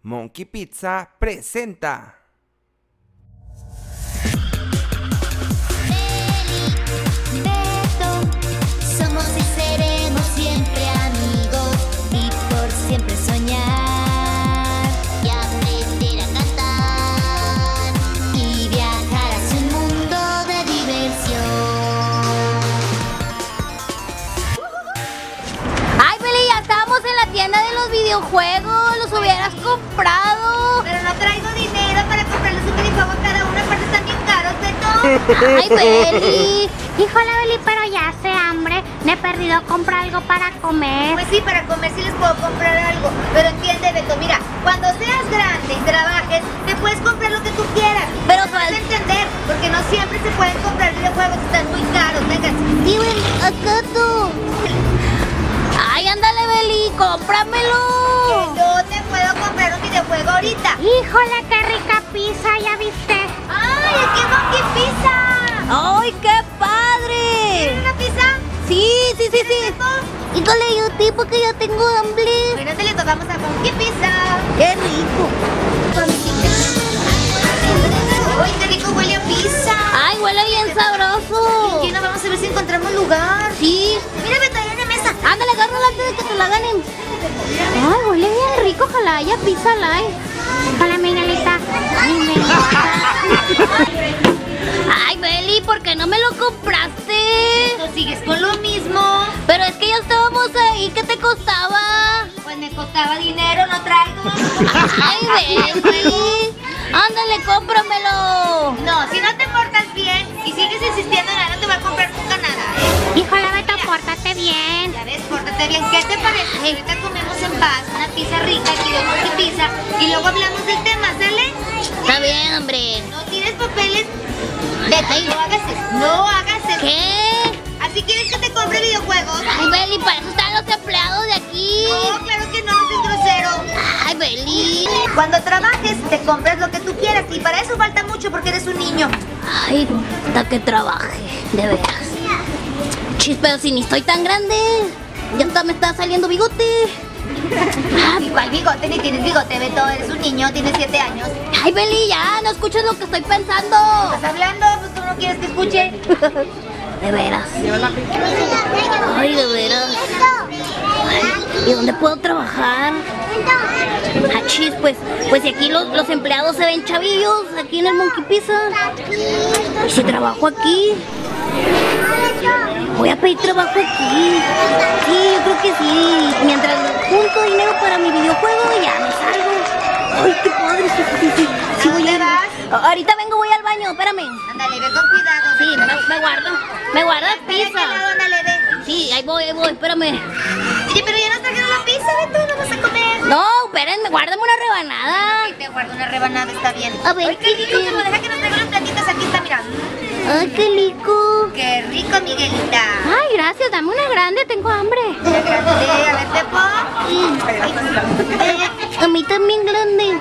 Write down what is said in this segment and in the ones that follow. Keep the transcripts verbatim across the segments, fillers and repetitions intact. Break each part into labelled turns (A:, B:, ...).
A: Monkey Pizza presenta.
B: Somos y seremos siempre amigos y por siempre soñar y aprender a cantar y viajar hacia un mundo de diversión.
C: Ay, Beli, ya estábamos en la tienda de los videojuegos, los hubieras comprado.
D: Pero no traigo dinero para comprarles un videojuego a cada uno, aparte están bien caros, Beto.
C: Ay, Beli.
E: Híjole, Beli, pero ya hace hambre. Me he perdido comprar algo para comer.
D: Pues sí, para comer sí les puedo comprar algo. Pero entiende, Beto, mira, cuando seas grande y trabajes, te puedes comprar lo que tú quieras.
C: Pero
D: vas a entender, porque no siempre se pueden comprar videojuegos, están muy caros, venga.
C: Sí, Beli, acá tú. Ay, ándale, Beli, cómpramelo.
D: Que no te puedo comprar un videojuego ahorita.
E: Híjole, qué rica pizza, ¿ya viste?
D: ¡Ay, es que Monkey Pizza!
C: ¡Ay, qué padre!
D: ¿Quieres una pizza?
C: Sí, sí, sí, sí. Híjole, yo tipo que ya tengo hambre.
D: Bueno, te le tocamos a Monkey Pizza.
C: ¡Qué rico!
D: ¡Ay, qué rico huele a pizza!
C: ¡Ay, huele bien sabroso!
D: ¿Qué? No, vamos a ver si encontramos lugar.
C: Sí.
D: Mira, Beto, ahí en la mesa.
C: Ándale, agárrala antes de que te la ganen. Ay, huele bien rico, ojalá haya pizza light.
E: Hola, Miguelita.
C: Ay, Beli, ¿por qué no me lo compraste?
D: ¿Tú sigues con lo mismo?
C: Pero es que ya estábamos ahí, ¿qué te costaba?
D: Pues me costaba dinero, no traigo.
C: Ay, Beli, ándale, cómpramelo.
D: No, si no te portas bien y sigues insistiendo en nada, no te voy a comprar nunca nada, ¿eh?
E: Híjole, Beto, pórtate bien.
D: Ya ves, pórtate bien. ¿Qué te parece? Si ahorita comemos en paz una pizza rica aquí de Monkey Pizza y luego hablamos del tema, ¿sale?
C: Está bien, hombre.
D: No tires papeles. Beto, no hagas eso. No hagas eso.
C: ¿Qué?
D: ¿Así quieres que te compre videojuegos?
C: Ay, Beli, para eso están los empleados de aquí.
D: No, claro que no, no soy grosero.
C: Ay, Beli.
D: Cuando trabajes, te compras lo que tú quieras y para eso falta mucho porque eres un niño.
C: Ay, hasta que trabaje, de veras. Chis, pero si ni estoy tan grande. Ya hasta me está saliendo bigote.
D: Ah, ¿cuál bigote? Ni tienes bigote, Beto. Eres un niño, tienes siete años.
C: Ay, Beli, ya, no escuchas lo que estoy pensando.
D: ¿Estás hablando? Pues tú no quieres que escuche.
C: De veras. Ay, de veras. Ay, ¿y dónde puedo trabajar? Ah, chis, pues, pues si aquí los, los empleados se ven chavillos, aquí en el Monkey Pizza. ¿Y si trabajo aquí? Voy a pedir trabajo aquí. Sí, yo creo que sí. Mientras junto dinero para mi videojuego, ya me salgo. Ay, qué padre. Sí, sí, sí. Sí, voy a ir. Ahorita vengo, voy al baño, espérame.
D: Ándale, ve con cuidado.
C: Sí, me, me guardo. Me guardas pizza.
D: Ándale, ve.
C: Sí, ahí voy, ahí voy, espérame.
D: Oye, pero ya nos trajeron la pizza, Beto, no vas a comer.
C: No, espérenme, guárdame una rebanada.
D: Ay, te guardo una rebanada, está bien.
C: A ver,
D: Ay, qué rico,
C: ¿qué?
D: pero deja que nos traigan los platitos, aquí está, mira.
C: Ay, qué rico.
D: Qué rico, Miguelita.
E: Ay, gracias, dame una grande, tengo hambre.
D: Qué grande, a ver, te
C: A mí también grande.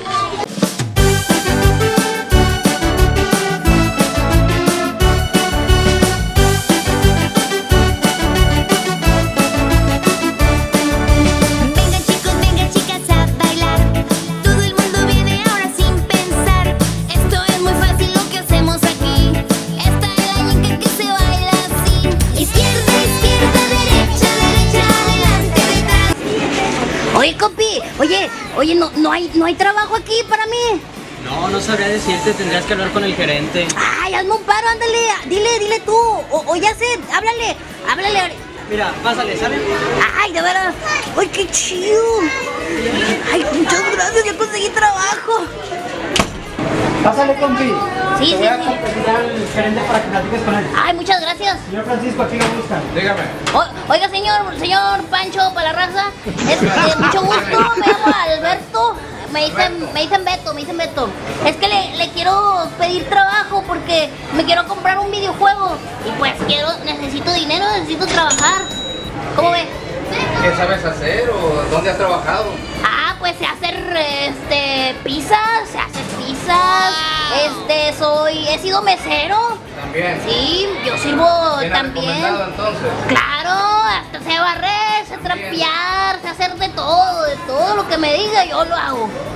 B: Vengan chicos, vengan chicas a bailar. Todo el mundo viene ahora sin pensar. Esto es muy fácil lo que hacemos aquí. Esta es la ñenca que se baila así. Izquierda, izquierda, derecha, derecha, adelante, detrás.
C: Oye, compi, oye, oye, no, no hay, no hay trabajo aquí para mí.
F: No, no sabría decirte, tendrías que hablar con el gerente.
C: Ay, hazme un paro, ándale, dile, dile tú. O, o ya sé, háblale, háblale.
F: Mira, pásale, ¿sale?
C: Ay, de veras. Ay, qué chido. Ay, muchas gracias, ya conseguí trabajo.
F: Pásale, compi.
C: Sí,
F: Te
C: sí,
F: voy a
C: sí.
F: competir al gerente para que platiques con él.
C: Ay, muchas gracias.
F: Señor Francisco, aquí lo buscan. Dígame.
C: O- oiga, señor, señor Pancho para la raza, es, eh, mucho gusto, me llamo Alberto, me dicen, me dicen Beto, me dicen Beto. Es que le, le quiero pedir trabajo porque me quiero comprar un videojuego y pues quiero, necesito dinero, necesito trabajar. ¿Cómo ve?
G: ¿Qué sabes hacer o dónde has trabajado?
C: Ah, pues sé hacer este pizzas, sé hacer pizzas, este soy, he sido mesero.
G: También.
C: Sí, yo sirvo
G: Bien
C: también.
G: recomendado, entonces.
C: Claro, hasta sé barrer, sé trapear, sé hacer de todo, de todo lo que me diga yo lo hago.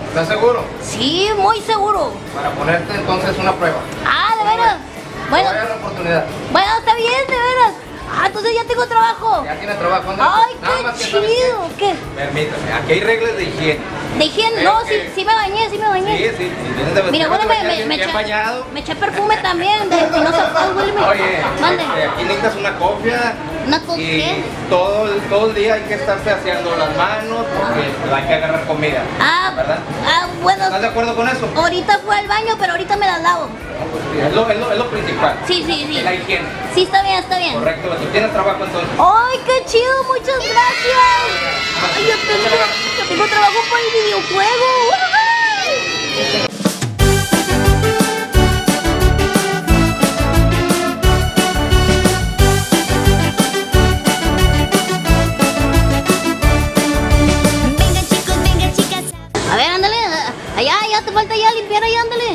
G: ¿Estás seguro?
C: Sí, muy seguro.
G: Para ponerte entonces una prueba.
C: Ah, de veras.
G: Voy a
C: Bueno,
G: dar la oportunidad.
C: bueno, está bien, de veras. Ah, entonces ya tengo trabajo.
G: Ya tiene trabajo. ¿Dónde
C: Ay,
G: estás? Nada más
C: qué
G: que sabes
C: chido. ¿Qué?
G: qué. Permítame, aquí hay reglas de higiene.
C: De higiene,
G: Eh,
C: no,
G: eh.
C: sí, sí me bañé, sí me bañé.
G: Sí, sí, si vienes de
C: Mira,
G: vestir,
C: bueno,
G: te
C: me,
G: bañas
C: me,
G: bien-
C: me,
G: bien
C: eché,
G: bañado.
C: me eché perfume también de Espinosa Paz, huéleme.
G: Oye,
C: Mande.
G: este, aquí necesitas una copia.
C: ¿Una copia?
G: Y todo, el- todo el día hay que estarse haciendo las manos porque hay que agarrar comida.
C: Ah,
G: ¿Verdad?
C: ah, bueno,
G: ¿Estás de acuerdo con eso?
C: ahorita fue al baño, pero ahorita me las lavo.
G: Es lo, es lo, es lo principal.
C: Sí, sí, sí.
G: La higiene.
C: Sí, está bien, está bien.
G: Correcto, tú tienes trabajo entonces.
C: ¡Ay, qué chido! ¡Muchas gracias! ¡Ay, yo tengo, yo tengo trabajo para el videojuego! ¡Uy!
B: Venga chicos, venga chicas.
C: A ver, ándale. Allá, ya te falta ya limpiar ahí, ándale.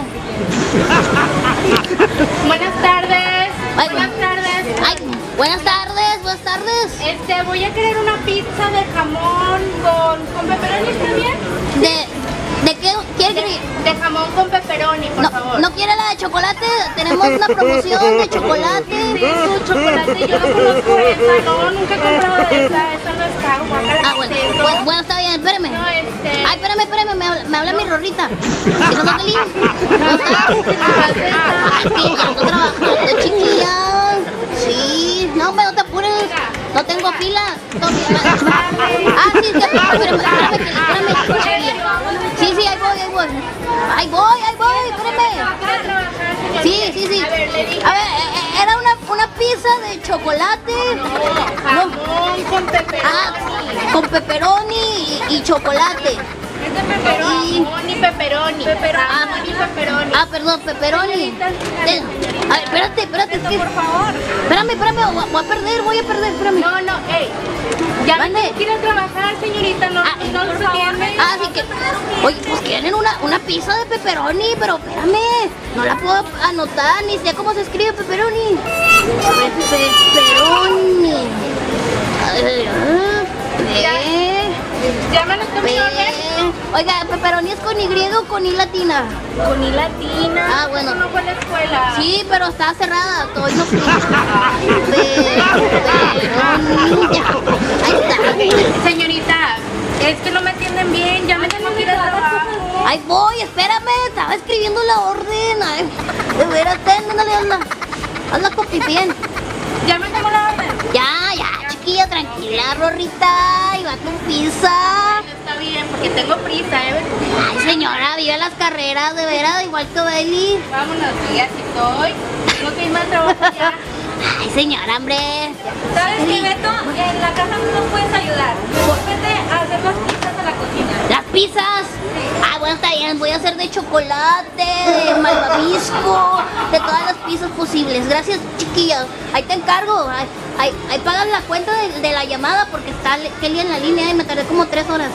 E: Buenas tardes.
C: Ay,
E: Buenas tardes.
C: Ay, buenas tardes, buenas tardes.
E: Este, voy a querer una pizza de jamón con, con pepperoni, ¿está bien?
C: ¿De, de qué quiere que
E: De, de jamón con pepperoni, por
C: no,
E: favor.
C: ¿No quiere la de chocolate? Tenemos una promoción de chocolate.
E: Sí, su chocolate, yo no conozco esa, no, nunca he comprado de esa, esa no es caro, guácala,
C: Ah,
E: ¿qué
C: bueno,
E: es eso?
C: bueno, bueno, está bien, espérame.
E: No, este...
C: Ay, espérame, espérame, me habla, me habla mi Rorrita. ¿Qué pasó, Pelín? ¿Cómo estás? Ay, sí, ya ando trabajando, chiquilla. Sí, no, hombre, no te apures. No tengo fila. No, ah, sí, ya, espérame, espérame, que- espérame, chiquilla. Sí, sí, ahí voy, ahí voy. Ahí voy, ahí voy, espérame. Sí, sí, sí.
E: A ver, le dije.
C: A ver, eh, eh, era una, una pizza de chocolate.
E: Jamón con pepperoni.
C: Ah, con pepperoni y, y chocolate.
E: Es de pepperoni.
C: Y-
E: Jamón y pepperoni. Jamón y pepperoni.
C: Ah, perdón, pepperoni.
E: Señorita,
C: Eh, A ver, espérate, espérate.
E: Esto,
C: es que-
E: por favor.
C: Espérame, espérame, voy a- voy a perder, voy a perder, espérame.
E: No, no, ey. Ya
C: Mande.
E: no quiere trabajar, señorita, no,
C: Ah,
E: no lo tiene.
C: Ah, sí que. Oye, pues quieren una, una pizza de pepperoni, pero espérame. No la puedo anotar, ni sé cómo se escribe pepperoni. A ver, pepperoni. Ay, ah, P-
E: Ya me lo estoy
C: P-
E: orden.
C: Oiga, pepperoni es con Y o con I latina.
E: Con I latina.
C: Ah, bueno.
E: Eso no fue a la escuela.
C: Sí, pero está cerrada, todavía no fui. Pepperoni. Ya, ahí está.
E: Señorita, es que no me atienden bien, ya me tengo que ir a trabajo.
C: Ahí voy, espérame, estaba escribiendo la orden. Ay, de veras, ten, ándale, anda. Hazla copy bien.
E: Ya me tengo la orden.
C: Ya, ya, chiquilla, tranquila, Rorrita. Y va tu pizza.
E: Está bien, porque tengo prisa, ¿eh?
C: Ay, señora, vive las carreras, de veras, igual que Beli.
E: Vámonos, sí, así estoy. Tengo que irme al trabajo ya.
C: Ay, señora, hombre.
E: ¿Sabes qué, Beto? En la casa no nos puedes ayudar. Vete a hacer las pizzas a la cocina.
C: Las pizzas. Ah, bueno, está bien. Voy a hacer de chocolate, de malvavisco, de todas las pizzas posibles. Gracias, chiquillas. Ahí te encargo. Ahí, ahí, ahí pagan la cuenta de, de la llamada porque está Kelly en la línea y me tardé como tres horas.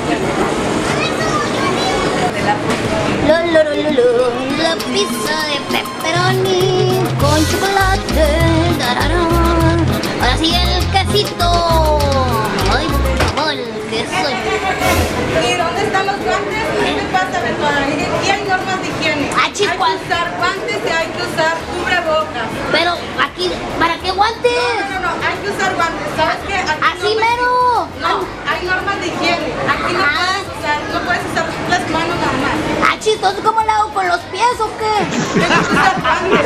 C: Lo, lo, lo, lo, lo, la pizza de pepperoni con chocolate. Tararán. Ahora sí el quesito. Ay, por favor, el queso.
H: ¿Y dónde están los guantes? ¿Qué te pasa, Beto? Aquí hay normas de higiene.
C: Ah,
H: Hay
C: chis,
H: que
C: ¿cuál?
H: usar guantes y hay que usar cubrebocas.
C: Pero aquí, ¿para qué guantes?
H: No, no, no, hay que usar guantes. ¿Sabes qué? Aquí
C: Así
H: no me-
C: mero.
H: No, hay normas de higiene. Aquí no
C: Ah.
H: puedes usar, no puedes usar las manos nada más.
C: Ah, chistoso, ¿cómo lo hago con los pies o qué?
H: Tienes que usar guantes.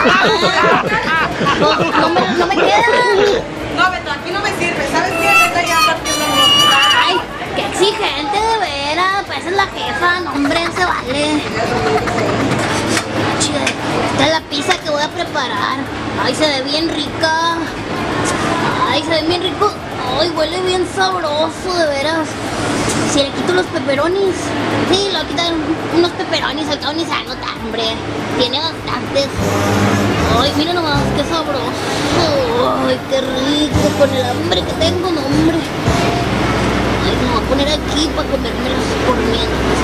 C: No, no me, no me quedan.
H: No, Beto, aquí no me sirve. ¿Sabes qué? Vete ya partiendo el mundo.
C: Ay, qué exigente de veras. Pareces la jefa, no, hombre, se vale. Chida, esta es la pizza que voy a preparar. Ay, se ve bien rica. Ay, se ve bien rico. Ay, huele bien sabroso, de veras. Si le quito los pepperonis. Sí, le voy a quitar unos pepperonis. Al cabo ni se va a notar, hombre. Tiene bastantes. Ay, mira nomás, qué sabroso. Ay, qué rico. Con el hambre que tengo, no, hombre. Ay, me voy a poner aquí para comérmelos por mientras.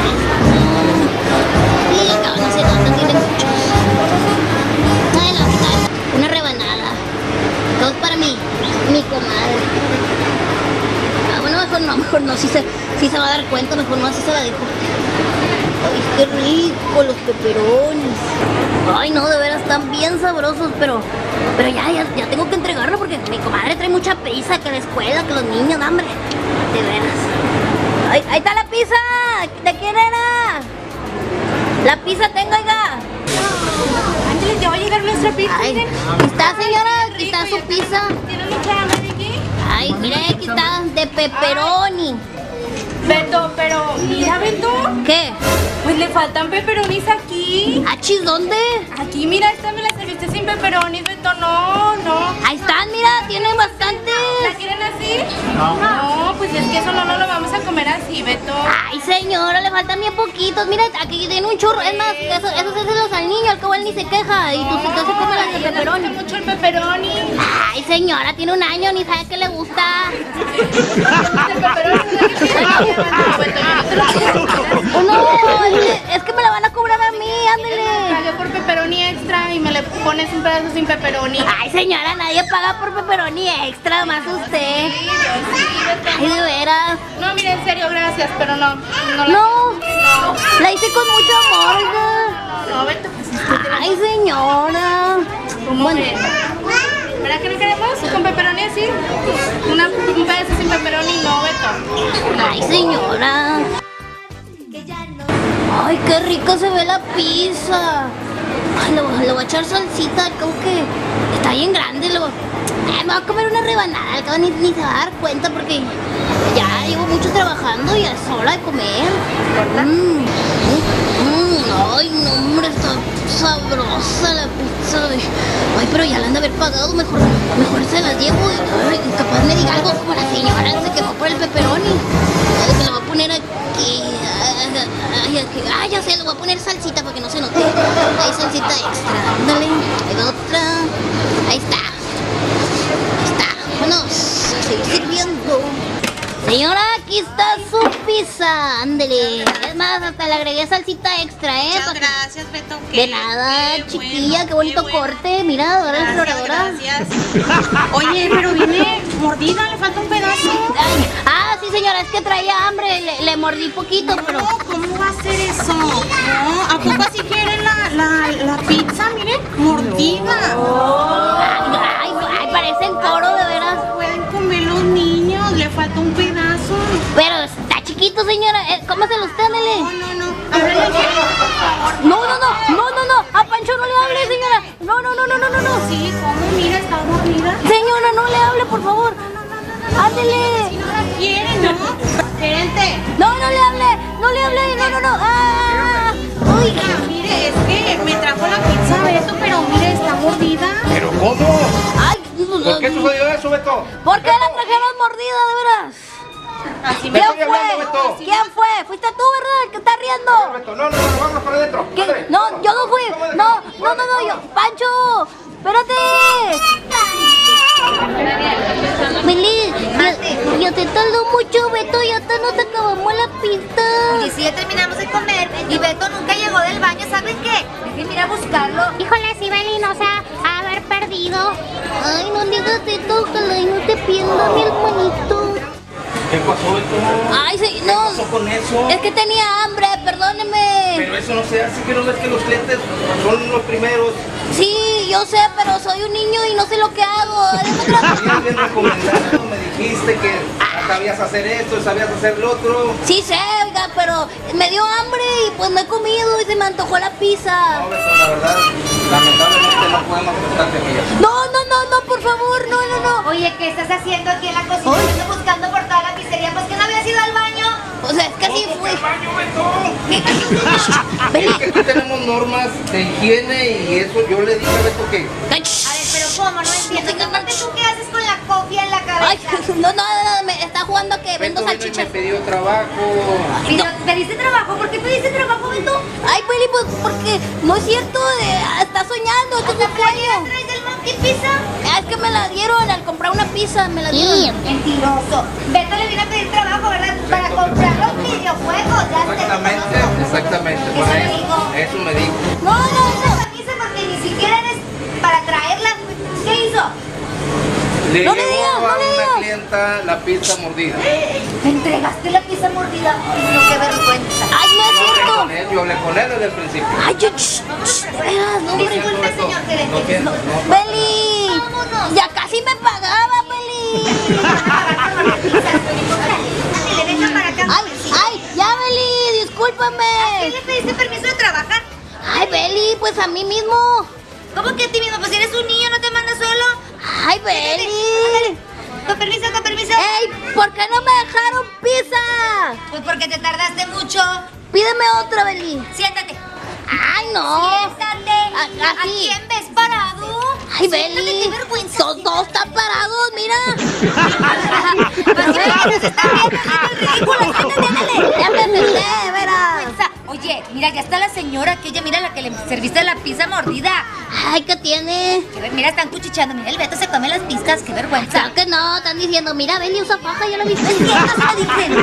C: Y acá no se nota, tiene muchos. Ay, la mitad, una rebanada. Todo es para mí, mi comadre. Ah, bueno, mejor no, mejor no. Si se, si se va a dar cuenta, mejor no, así se la dejo. qué rico los peperonis. Ay, no, de veras están bien sabrosos, pero pero ya, ya, ya tengo que entregarlo porque mi comadre trae mucha prisa, que la escuela, que los niños, hambre. De veras. Ay, ahí está la pizza. ¿De quién era? La pizza tengo, oiga.
E: Ángeles, ya va a llegar nuestra pizza.
C: Ay,
E: miren.
C: aquí está, señora, aquí está su pizza.
E: ¿Tienen mucha hambre de aquí?
C: Ay, mire, aquí está, de pepperoni.
E: Beto, pero mira, Beto.
C: ¿Qué?
E: Pues le faltan pepperonis aquí.
C: ¿Achis dónde?
E: Aquí, mira, esta me la serviste sin pepperonis, Beto. No, no.
C: Ahí están, mira, tienen bastantes.
E: ¿La quieren así? No. No, pues es que eso no, no lo vamos a comer así, Beto.
C: Ay, señora, le faltan bien poquitos. Mira, aquí tiene un churro. Es más, eso, eso se los al niño, al cabo él ni se queja. Y tú se se come las de
E: Le
C: pepperoni.
E: gusta mucho el pepperoni.
C: Ay, señora, tiene un año, ni sabe qué le gusta.
E: El pepperoni
C: No, es que, es que me la van a cobrar a mí, ándele.
E: Pagué por pepperoni extra y me le pones un pedazo sin pepperoni.
C: Ay, señora, nadie paga por pepperoni extra, más usted. Ay, de veras.
E: No, mire, en serio, gracias, pero no. No, la
C: No,
E: no.
C: la hice con mucho amor, oiga.
E: No, Beto, pues usted tiene-
C: Ay, señora.
E: ¿Cómo
C: Bueno,
E: ves? ¿Verdad que no queremos? ¿Con pepperoni así? Una, un pedazo sin pepperoni, no, Beto.
C: ay, señora. Ay, qué rico se ve la pizza. Ay, le, voy- le voy a echar salsita, al cabo que está bien grande. Lo, ay, me voy a comer una rebanada, al cabo ni, ni se va a dar cuenta porque ya llevo mucho trabajando y es hora de comer. Mm, mm, ay, no, hombre, está sabrosa la pizza. Ay, pero ya la han de haber pagado, mejor, mejor se las llevo y ay, capaz me diga algo como la señora se quejó por el pepperoni. Ay, que le voy a poner aquí. Ay, aquí. Ah, ya sé, le voy a poner salsita para que no se note. Hay salsita extra. Ándale, hay otra. Ahí está. Ahí está. Vamos a seguir sirviendo. Señora, aquí está su pizza. Ándele. Es más, hasta le agregué salsita extra, ¿eh?
H: Muchas
C: Pa' que-
H: gracias, Beto.
C: De
H: qué-
C: nada,
H: qué
C: chiquilla,
H: bueno,
C: qué bonito
H: bueno.
C: corte. Mira, ahora la
H: Gracias,
C: exploradora.
H: gracias. Oye, pero viene mordida, le falta un pedazo.
C: Ay, ah, sí, señora, es que traía hambre. Le, le mordí poquito, pero.
H: No, ¿cómo va a ser eso? No, ¿a poco así quieren la, la, la pizza? Miren, mordida.
C: Ay, ay, ay, parecen coro, de veras.
H: Pueden comer los niños, le falta un pedazo.
C: Pero está chiquito, señora. Eh, cómaselo usted, ándele.
H: No, no, no. Ábrele el gerente, por favor.
C: No, no, no, no, no, no. A Pancho no le hable, señora. No, no, no, no, no, no, no.
H: Sí, ¿cómo? Mira, está mordida.
C: Señora, no le hable, por favor. Ándele.
H: Si no la quieren, ¿no? Gerente.
C: No, no le hable. No le hable. No, no, no. Ah. Uy.
H: Oiga, mire, es que me trajo la pizza Beto, pero mire, está mordida.
G: ¿Pero cómo?
C: Ay.
G: ¿Por qué sucedió eso, Beto?
C: ¿Por qué la trajeron mordida, de veras?
H: Así me
C: ¿Quién
G: estoy hablando,
C: fue?
G: Beto.
C: ¿Quién fue? ¿Fuiste tú, verdad? El que está riendo.
G: Beto, no, no, no, vámonos para adentro.
C: ¿Qué?
G: Ándale.
C: No, yo no fui. No, no, no, no, yo. Pancho, espérate. Mili, ya, ya te tardó mucho, Beto. Ya te nos acabamos la pista.
D: Oye, si ya terminamos de comer y Beto nunca llegó del baño, ¿saben qué? Déjenme ir a buscarlo.
C: Híjole, si Beli no se ha haber perdido. Ay, no digas esto, ojalá y no te pierda mi hermanito.
G: ¿Qué pasó, Beto?
C: Ay, sí, no.
G: ¿Qué pasó con eso?
C: Es que tenía hambre, perdóneme.
G: Pero eso no se hace, que no ves que los clientes son los primeros.
C: Sí, yo sé, pero soy un niño y no sé lo que hago.
G: Bien, bien recomendado, me dijiste que sabías hacer esto, sabías hacer lo otro.
C: Sí sé, oiga, pero me dio hambre y pues no he comido y se me antojó la pizza.
G: No, Beto, la verdad, lamentablemente no podemos aceptarte, amiga.
C: No, no, no, no, por favor, no, no, no.
D: Oye, ¿qué estás haciendo aquí en la cocina?
C: Ay.
D: Estoy buscando por toda la pizzería, pues que no habías ido al baño.
C: O sea, es que así fue.
G: ¡Baño, Beto!
C: Vení.
G: Es que aquí tenemos normas de higiene y eso yo le dije a Beto que...
C: Ay,
D: A ver, pero ¿cómo? No entiendo.
C: No te
D: Aparte, ¿tú qué haces con la cofia en la
C: Ay,
D: cabeza?
C: no, no, no, me está jugando a que vendo
G: Beto vino y me
C: salchichas.
G: pidió trabajo.
D: Pero, ¿pediste trabajo? ¿Por qué pediste trabajo, Beto?
C: Ay, Peli, pues porque no es cierto, eh, está soñando, esto es un sueño.
D: ¿Traes del Monkey Pizza?
C: Ah, es que me la dieron al comprar una pizza, me la dieron.
D: Mentiroso. Beto le vino a pedir trabajo, ¿verdad? Para comprar los videojuegos. Ya te
G: Exactamente,
D: conozco.
G: exactamente.
D: Eso
G: para
D: me
G: eso,
D: dijo.
G: eso me dijo.
C: No, no, no.
D: Camisa porque ni siquiera eres para traerla. ¿Qué hizo?
G: Le
C: No le
G: llevó
C: digas, no
G: a
C: le
G: una
C: digas.
G: clienta la pizza mordida.
D: ¿Me entregaste la pizza mordida? Ay, no, qué vergüenza.
C: Ay, no es cierto.
G: Con él, yo hablé con él desde el principio.
C: Ay, yo, shh, shh, de veras, no, hombre.
D: Disculpe, señor gerente.
G: Lo siento, no.
C: Beli, ya casi me pagaba, Beli.
D: Ándale, venga para acá.
C: Ay, ay, ya, Beli,
D: ¿Qué
C: discúlpame.
D: le pediste permiso de trabajar?
C: Ay, Beli, pues a mí mismo.
D: ¿Cómo que a ti mismo? Pues eres un niño, ¿no te mandas solo?
C: Ay, Beli.
D: Con permiso, con permiso.
C: Ey, ¿por qué no me dejaron pizza?
D: Pues porque te tardaste mucho.
C: Pídeme otra, Beli.
D: Siéntate.
C: Ay, no.
D: Siéntate.
C: A-
D: ¿A
C: así.
D: quién ves parado?
C: Ay,
D: Siéntate,
C: Beli.
D: qué vergüenza.
C: Todos, todos están parados, mira.
D: Pues sí, porque nos están viendo haciendo el ridículo. Siéntate, ándale.
C: Ya me senté, verás.
D: Vergüenza. Oye, mira, ya está la señora aquella, mira la que le serviste la pizza mordida.
C: Ay, ¿qué tiene?
D: Que ver, mira, están cuchicheando. Mira, el Beto se come las pizzas, qué vergüenza.
C: Claro que no, están diciendo, mira, Beli usa faja, ya la viste.
D: ¿Qué no se lo dicen?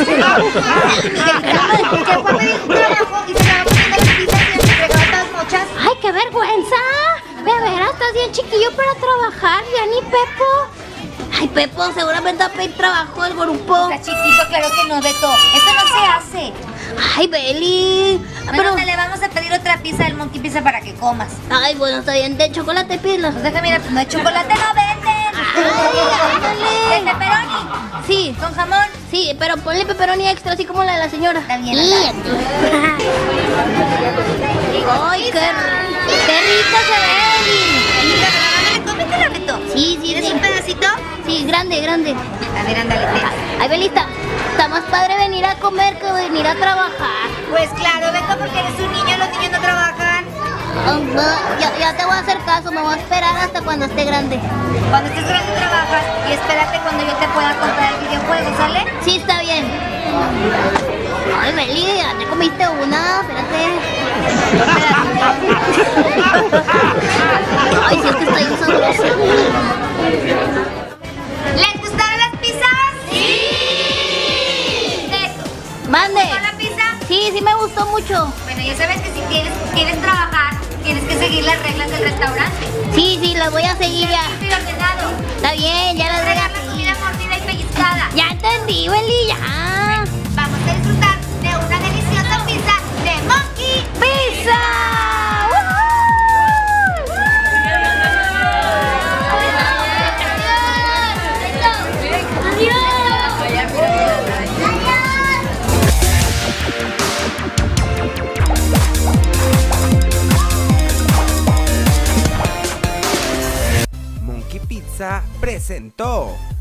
D: Que fue a pedir un trabajo y se estaba comiendo las pizzas y le entregaba todas mochas.
C: Ay, qué vergüenza. De veras, estás bien chiquillo para trabajar, ya ni Pepo. Ay, Pepo, seguramente va a pedir trabajo el grupo.
D: Está chiquito, claro que no, Beto. Eso no se hace.
C: Ay, Beli.
D: Bueno, le vamos a pedir otra pizza del Monkey Pizza para que comas.
C: Ay, bueno, está bien. De chocolate, pídelo.
D: Pues deja, mira, pues no hay chocolate, no venden.
C: Ay, ándale.
D: ¿De pepperoni?
C: Sí,
D: ¿Con jamón?
C: sí, pero ponle pepperoni extra, así como la de la señora.
D: Está bien,
C: Sí.
D: anda.
C: Ay, qué, qué rica se ve, Beli.
D: Ándale, cómetela, Beto.
C: Sí, sí,
D: ¿Quieres
C: sí.
D: un pedacito?
C: Sí, grande, grande.
D: A ver, ándale, ten.
C: Ay, Belita, está más padre venir a comer que venir a trabajar.
D: Pues claro, Beto, porque eres un niño, los niños no trabajan.
C: Ah, va, ya, ya te voy a hacer caso, me voy a esperar hasta cuando esté grande.
D: Cuando estés grande trabajas y espérate cuando yo te pueda comprar el videojuego, ¿sale?
C: Sí, está bien. Ay, Beli, ya te comiste una, espérate. Ay, sí, es que está bien sabrosa.
D: ¿Les gustaron las pizzas? ¡Sí! Eso.
C: Mande.
D: ¿Con la pizza?
C: Sí, sí me gustó mucho.
D: Bueno, ya sabes que si quieres, quieres trabajar, tienes que seguir las reglas del restaurante.
C: Sí, sí, las voy a seguir ya.
D: Limpio y ordenado.
C: Está bien, ya las voy
D: Entregar
C: a
D: la
C: seguir.
D: comida mordida y pellizcada.
C: Ya entendí, Beli, ya.
D: Vamos a disfrutar de una deliciosa pizza de Monkey
C: ¡Pizza!
A: Monkey Pizza presentó.